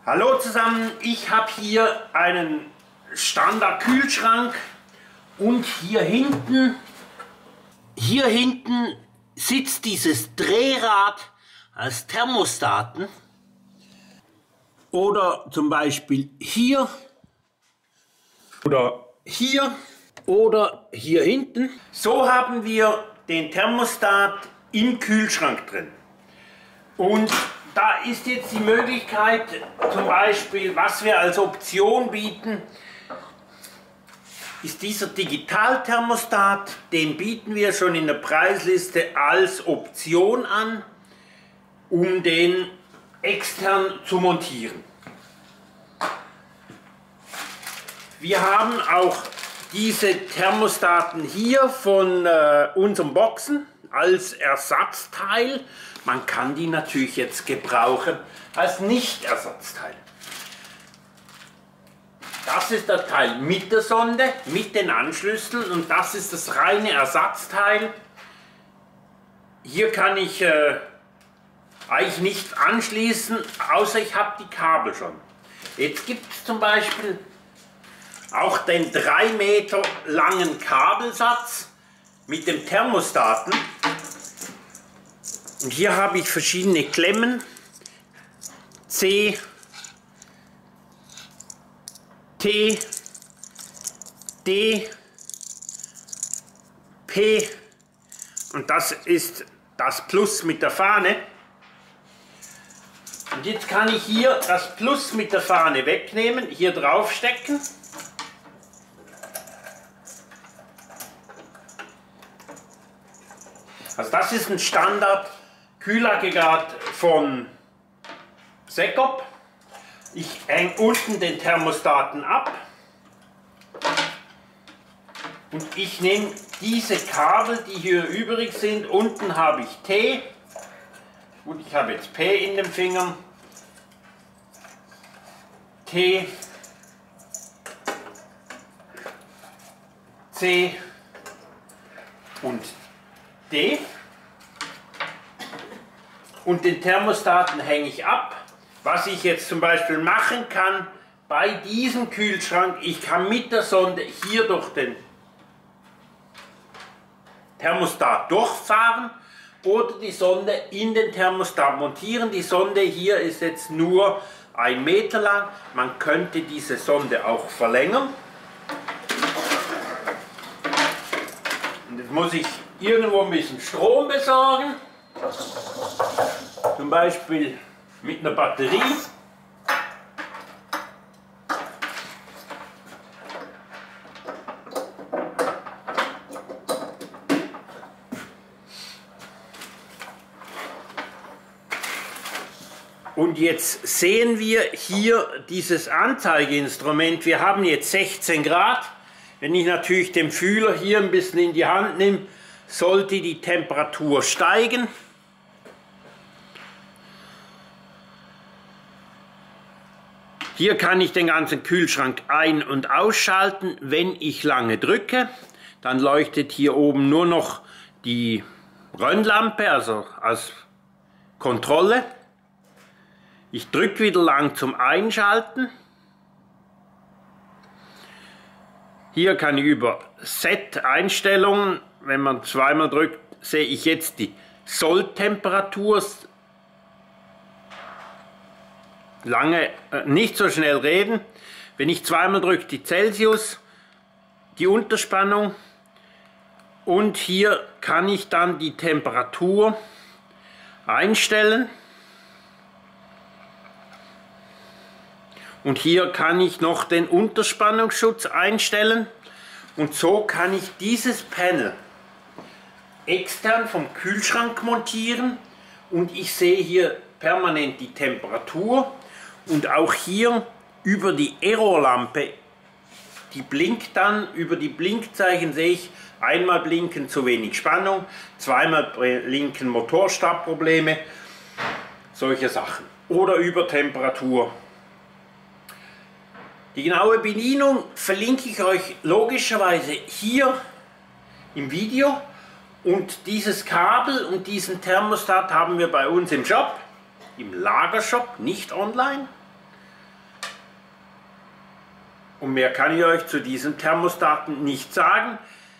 Hallo zusammen, ich habe hier einen Standard-Kühlschrank und hier hinten sitzt dieses Drehrad als Thermostaten oder zum Beispiel hier oder hier oder hier hinten. So haben wir den Thermostat im Kühlschrank drin. Und da ist jetzt die Möglichkeit, zum Beispiel, was wir als Option bieten, ist dieser Digitalthermostat. Den bieten wir schon in der Preisliste als Option an, um den extern zu montieren. Wir haben auch diese Thermostaten hier von unseren Boxen als Ersatzteil. Man kann die natürlich jetzt gebrauchen als Nicht-Ersatzteil. Das ist der Teil mit der Sonde, mit den Anschlüssen, und das ist das reine Ersatzteil. Hier kann ich eigentlich nicht anschließen, außer ich habe die Kabel schon. Jetzt gibt es zum Beispiel auch den 3 Meter langen Kabelsatz mit dem Thermostaten. Und hier habe ich verschiedene Klemmen, C, T, D, P, und das ist das Plus mit der Fahne. Und jetzt kann ich hier das Plus mit der Fahne wegnehmen, hier drauf stecken. Also das ist ein Standard Kühlaggregat von Secopp. Ich hänge unten den Thermostaten ab und ich nehme diese Kabel, die hier übrig sind. Unten habe ich T, gut, ich habe jetzt P in den Fingern, T, C und D. Und den Thermostaten hänge ich ab. Was ich jetzt zum Beispiel machen kann bei diesem Kühlschrank, ich kann mit der Sonde hier durch den Thermostat durchfahren oder die Sonde in den Thermostat montieren. Die Sonde hier ist jetzt nur 1 Meter lang. Man könnte diese Sonde auch verlängern. Und jetzt muss ich irgendwo ein bisschen Strom besorgen. Zum Beispiel mit einer Batterie. Und jetzt sehen wir hier dieses Anzeigeinstrument. Wir haben jetzt 16 Grad. Wenn ich natürlich den Fühler hier ein bisschen in die Hand nehme, sollte die Temperatur steigen. Hier kann ich den ganzen Kühlschrank ein- und ausschalten, wenn ich lange drücke. Dann leuchtet hier oben nur noch die Röhrenlampe, also als Kontrolle. Ich drücke wieder lang zum Einschalten. Hier kann ich über Set-Einstellungen, wenn man zweimal drückt, sehe ich jetzt die Solltemperatur. Lange nicht so schnell reden. Wenn ich zweimal drücke, die Celsius, die Unterspannung, und hier kann ich dann die Temperatur einstellen. Und hier kann ich noch den Unterspannungsschutz einstellen. Und so kann ich dieses Panel extern vom Kühlschrank montieren. Und ich sehe hier permanent die Temperatur. Und auch hier über die Aero-Lampe, die blinkt dann, über die Blinkzeichen sehe ich, einmal blinken zu wenig Spannung, zweimal blinken Motorstartprobleme, solche Sachen. Oder Übertemperatur. Die genaue Bedienung verlinke ich euch logischerweise hier im Video. Und dieses Kabel und diesen Thermostat haben wir bei uns im Shop, im Lagershop, nicht online. Und mehr kann ich euch zu diesem Thermostaten nicht sagen.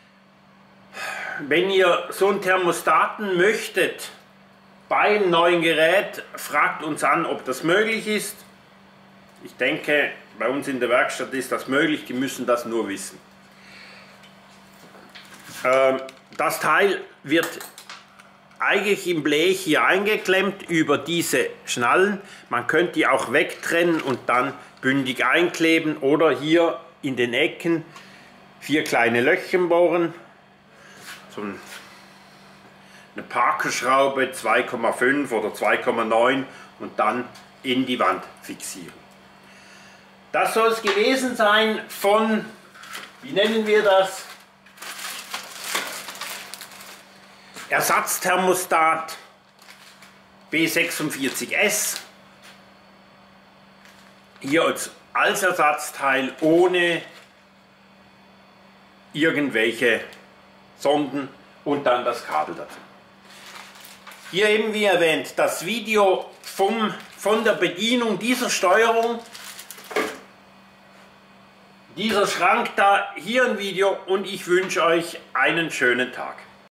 Wenn ihr so einen Thermostaten möchtet, beim neuen Gerät, fragt uns an, ob das möglich ist. Ich denke, bei uns in der Werkstatt ist das möglich, die müssen das nur wissen. Das Teil wird eigentlich im Blech hier eingeklemmt über diese Schnallen. Man könnte die auch wegtrennen und dann bündig einkleben oder hier in den Ecken 4 kleine Löchchen bohren. So eine Parkerschraube 2,5 oder 2,9 und dann in die Wand fixieren. Das soll es gewesen sein von, wie nennen wir das? Ersatzthermostat B46S. Hier als Ersatzteil ohne irgendwelche Sonden und dann das Kabel dazu. Hier eben wie erwähnt das Video von der Bedienung dieser Steuerung. Dieser Schrank da, hier ein Video und ich wünsche euch einen schönen Tag.